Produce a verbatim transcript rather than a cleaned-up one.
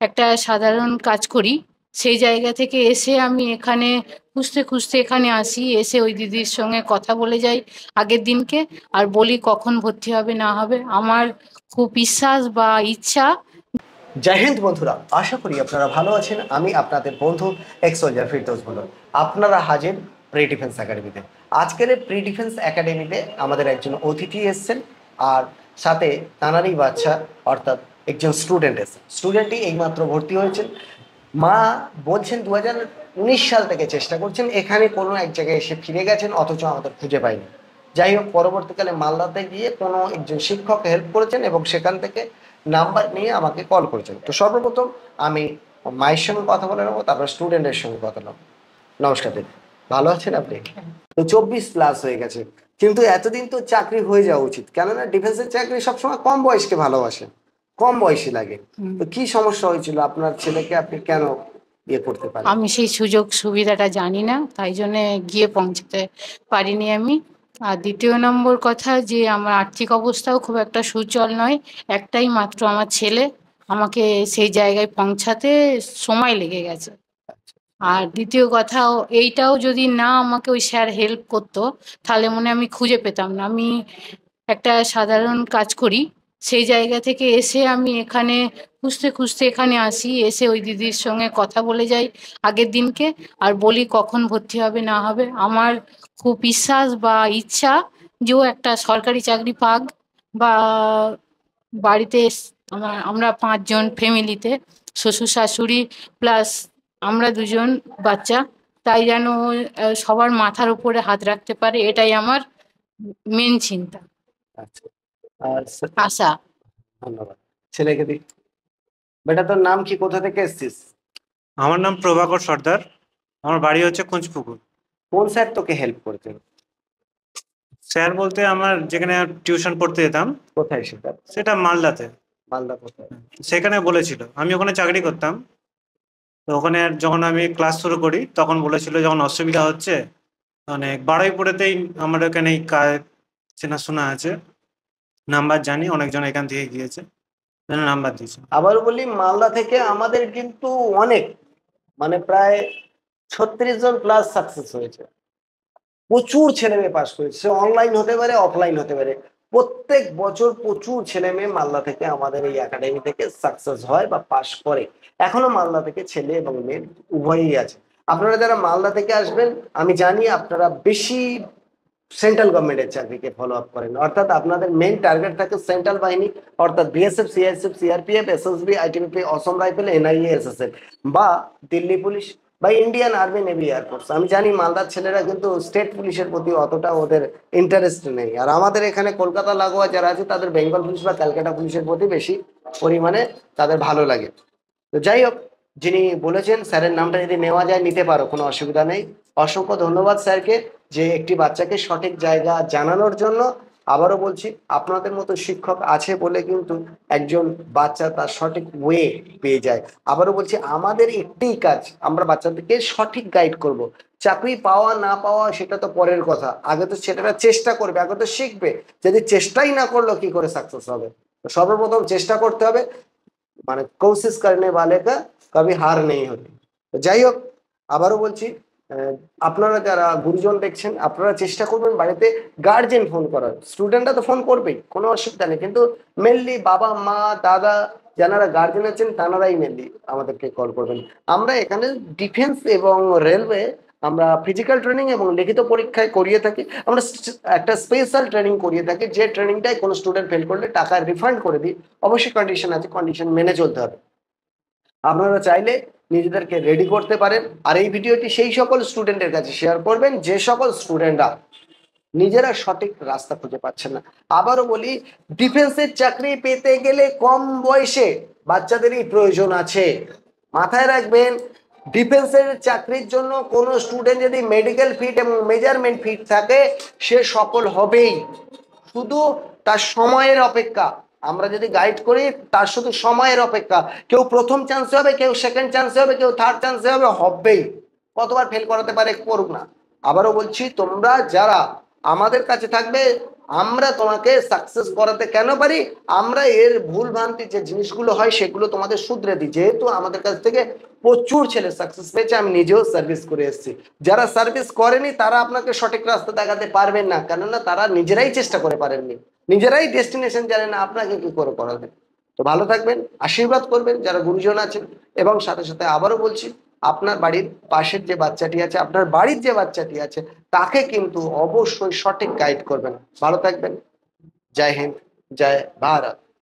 একটা সাধারণ কাজ করি। সেই জায়গা থেকে এসে আমি এখানে খুঁজতে খুঁজতে এখানে আসি, এসে ওই দিদির সঙ্গে কথা বলে যাই আগের দিনকে, আর বলি কখন ভর্তি হবে না হবে। আমার খুব বিশ্বাস বা ইচ্ছা। জয় হিন্দ বন্ধুরা, আশা করি আপনারা ভালো আছেন। আমি আপনাদের বন্ধু এক্স সোলজার ফিরদৌস বলুন। আপনারা হাজির প্রি ডিফেন্স একাডেমিতে। আজকের এই প্রি ডিফেন্স একাডেমিতে আমাদের একজন অতিথি এসেছেন, আর সাথে তানারই বাচ্চা অর্থাৎ একজন স্টুডেন্ট এসেছেন। স্টুডেন্টই এইমাত্র ভর্তি হয়েছেন। মা বলছেন দু হাজার উনিশ সাল থেকে চেষ্টা করছেন, এখানে কোনো এক জায়গায় এসে ফিরে গেছেন, অথচ আমাদের খুঁজে পাইনি। যাই হোক, পরবর্তীকালে মালদাতে গিয়ে কোনো একজন শিক্ষক হেল্প করেছেন এবং সেখান থেকে নাম্বার নিয়ে আমাকে কল করেছেন। তো সর্বপ্রথম আমি মায়ের সঙ্গে কথা বলে নেবো, তারপর স্টুডেন্টের সঙ্গে কথা নেবো। নমস্কার দিদি, ভালো আছেন আপনি? তো চব্বিশ প্লাস হয়ে গেছে, কিন্তু এতদিন তো চাকরি হয়ে যাওয়া উচিত, কেননা ডিফেন্সের চাকরি সবসময় কম বয়সকে ভালোবাসে, কম বয়সী লাগে। তো কি সমস্যা হয়েছিল আপনার ছেলেকে, আপনি কেন ইয়ে করতে পারেন? আমি সেই সুযোগ সুবিধাটা জানি না, তাই জন্য গিয়ে পৌঁছতে পারিনি আমি। আর দ্বিতীয় নম্বর কথা, যে আমার আর্থিক অবস্থাও খুব একটা সুচল নয়। একটাই মাত্র আমার ছেলে, আমাকে সেই জায়গায় পৌঁছাতে সময় লেগে গেছে। আর দ্বিতীয় কথা, এইটাও যদি না আমাকে ওই স্যার হেল্প করতো, তাহলে মনে হয় আমি খুঁজে পেতাম না। আমি একটা সাধারণ কাজ করি, সেই জায়গা থেকে এসে আমি এখানে খুঁজতে খুঁজতে এখানে আসি, এসে ওই দিদির সঙ্গে কথা বলে যাই আগের দিনকে, আর বলি কখন ভর্তি হবে না হবে। আমার খুব বিশ্বাস বা ইচ্ছা যে ও একটা সরকারি চাকরি পাক, বা বাড়িতে আমার আমরা পাঁচজন ফ্যামিলিতে, শ্বশুর শাশুড়ি প্লাস আমরা দুজন বাচ্চা, তাই যেন আহ, সবার মাথার উপরে হাত রাখতে পারে, এটাই আমার মেন চিন্তা। আচ্ছা, আর আশা। ধন্যবাদ। ছেলেকে দিই। বেটা, তোর নাম কি, কোথা থেকে এসেছিস? আমার নাম প্রভাকর সর্দার, আমার বাড়ি হচ্ছে কুঞ্জপুকুর। কোন স্যার তোকে হেল্প করতেন? স্যার বলতে আমার যেখানে টিউশন পড়তে যেতাম। কোথায় সেটা? সেটা মালদাতে। মালদা কোথায়? সেখানে বলেছিল, আমি ওখানে চাকরি করতাম। তো ওখানে যখন আমি ক্লাস শুরু করি তখন বলেছিল যখন অসুবিধা হচ্ছে, অনেক বারুইপুরেতেই আমার এখানে চেনাশোনা আছে, নাম্বার জানি, অনেকজন এখান থেকে গিয়েছে, নাম্বার দিয়েছে। আবার বলি, মালদা থেকে আমাদের কিন্তু অনেক, মানে প্রায় ছত্রিশ জন প্লাস সাকসেস হয়েছে। প্রচুর ছেলে মেয়ে পাস করেছে, অনলাইন হতে পারে অফলাইন হতে পারে। প্রত্যেক বছর প্রচুর ছেলে মেয়ে মালদা থেকে আমাদের এই একাডেমি থেকে সাকসেস হয় বা পাস করে। এখনো মালদা থেকে ছেলে এবং মেয়ে উভয়ই আছে। আপনারা যারা মালদা থেকে আসবেন, আমি জানি আপনারা বেশি সেন্ট্রাল গভর্নমেন্টের চাকরিকে ফলো আপ করেন, অর্থাৎ আপনাদের মেইন টার্গেট থাকে সেন্ট্রাল বাহিনী, অর্থাৎ BSF, CISF, CRPF, SSB, ITBP, Assam rifle, NIA, SSF, বা দিল্লি পুলিশ, বা ইন্ডিয়ান আর্মি, নেভি, এয়ারফোর্স। আমি জানি মালদার ছেলেরা কিন্তু স্টেট পুলিশের প্রতি অতটা ওদের ইন্টারেস্ট নেই, আর আমাদের এখানে কলকাতা লাগোয়া যারা আছে তাদের বেঙ্গল পুলিশ বা ক্যালকাটা পুলিশের প্রতি বেশি পরিমাণে তাদের ভালো লাগে। তো যাই হোক, যিনি বলেছেন স্যারের নামটা যদি নেওয়া যায় নিতে পারো, কোনো অসুবিধা নেই। অসংখ্য ধন্যবাদ স্যারকে, যে একটি বাচ্চাকে সঠিক জায়গা জানানোর জন্য। আবারও বলছি, আপনাদের মতো শিক্ষক আছে বলে কিন্তু একজন বাচ্চা তার সঠিক ওয়ে পেয়ে যায়। আবারও বলছি, আমাদের একটিই কাজ, আমরা বাচ্চাদেরকে সঠিক গাইড করব। চাকরি পাওয়া না পাওয়া সেটা তো পরের কথা, আগে তো ছেলেরা চেষ্টা করবে, আগে তো শিখবে। যদি চেষ্টাই না করলো কি করে সাকসেস হবে? সর্বপ্রথম চেষ্টা করতে হবে, মানে কোশিশ করনে वाले का कभी हार नहीं होती। তো যাই হোক, আবারও বলছি, আপনারা যারা গুরুজন দেখছেন, আপনারা চেষ্টা করবেন বাড়িতে গার্জেন ফোন করার। স্টুডেন্টরা তো ফোন করবেই, কোনো অসুবিধা নেই, কিন্তু মেনলি বাবা মা দাদা যারা গার্জেন আছেন তারাই মেনলি আমাদেরকে কল করবেন। আমরা এখানে ডিফেন্স এবং রেলওয়ে আমরা ফিজিক্যাল ট্রেনিং এবং লিখিত পরীক্ষায় করিয়ে থাকি। আমরা একটা স্পেশাল ট্রেনিং করিয়ে থাকি, যে ট্রেনিংটাই কোনো স্টুডেন্ট ফেল করলে টাকা রিফান্ড করে দিই। অবশ্যই কন্ডিশন আছে, কন্ডিশন মেনে চলতে হবে। আপনারা চাইলে নিজেদেরকে রেডি করতে পারেন। আর এই ভিডিওটি সেই সকল স্টুডেন্টের কাছে শেয়ার করবেন যে সকল স্টুডেন্টরা নিজেরা সঠিক রাস্তা খুঁজে পাচ্ছেন না। আবারও বলি, ডিফেন্সের চাকরি পেতে গেলে কম বয়সে বাচ্চাদেরই প্রয়োজন আছে। মাথায় রাখবেন, ডিফেন্সের চাকরির জন্য কোনো স্টুডেন্ট যদি মেডিকেল ফিট এবং মেজারমেন্ট ফিট থাকে সে সফল হবেই, শুধু তার সময়ের অপেক্ষা। আমরা যদি গাইড করি তার শুধু সময়ের অপেক্ষা। কেউ প্রথম চান্সে হবে, কেউ সেকেন্ড চান্সে হবে, কেউ থার্ড চান্সে হবে, হবেই। কতবার ফেল করাতে পারে, করুক না। আবারও বলছি, তোমরা যারা আমাদের কাছে থাকবে, আমরা তোমাকে সাকসেস করাতে কেন পারি, আমরা এর ভুল ভ্রান্তি যে জিনিসগুলো হয় সেগুলো তোমাদের শুধরে দিই। যেহেতু আমাদের কাছ থেকে প্রচুর ছেলে সাকসেস পেয়েছে, আমি নিজেও সার্ভিস করে এসেছি। যারা সার্ভিস করেনি তারা আপনাকে সঠিক রাস্তা দেখাতে পারবেন না, কেননা তারা নিজেরাই চেষ্টা করে পারেননি, নিজেরাই ডেস্টিনেশন জানে না, আপনাকে কি করে করাবে। তো ভালো থাকবেন, আশীর্বাদ করবেন যারা গুরুজন আছেন, এবং সাথে সাথে আবারও বলছি, আপনার বাড়ির পাশের যে বাচ্চাটি আছে, আপনার বাড়ির যে বাচ্চাটি আছে, তাকে কিন্তু অবশ্যই সঠিক গাইড করবেন। ভালো থাকবেন। জয় হিন্দ, জয় ভারত।